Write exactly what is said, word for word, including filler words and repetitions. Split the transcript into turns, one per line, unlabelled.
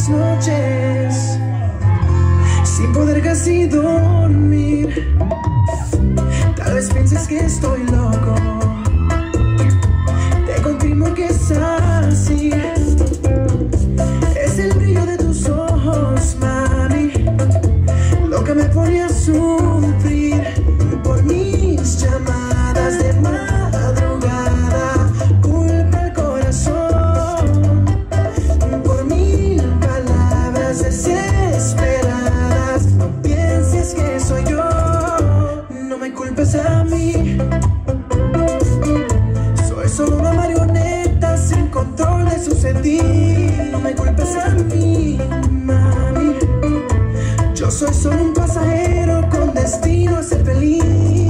las noches sin poder casi dormir. Tal vez pienses que estoy loco, te confirmo que es así. Es el brillo de tus ojos, mami, lo que me pone a sufrir. Por mis llamadas de madrugada culpa el corazón, por mil palabras desesperadas. No pienses que soy yo, no me culpes a mí. Soy solo una marioneta sin control de su sentir. No me culpes a mí, mami. Yo soy solo un pasajero con destino a ser feliz.